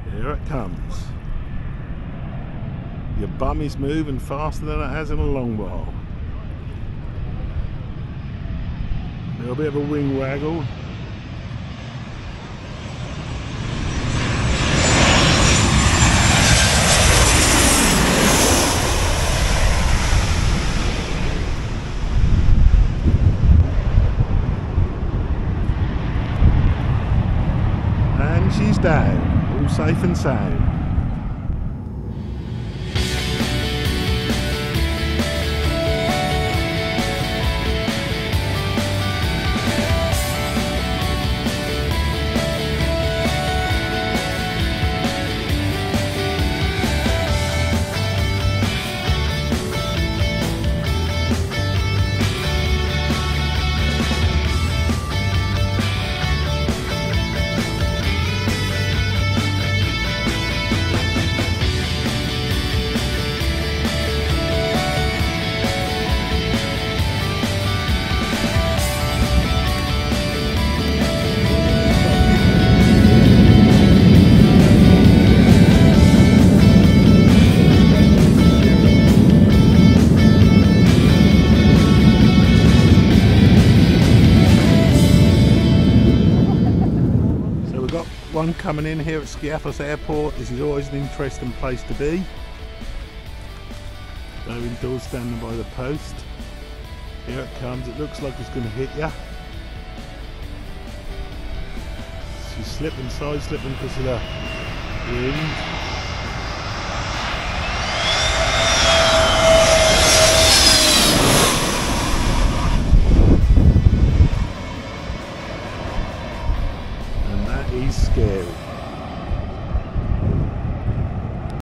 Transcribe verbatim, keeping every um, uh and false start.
Here it comes. Your bum is moving faster than it has in a long while. A little bit of a wing waggle. And she's down, all safe and sound. One coming in here at Skiathos Airport. This is always an interesting place to be. Going doors standing by the post. Here it comes. It looks like it's going to hit you. She's slipping, side slipping because of the wind. He's scary.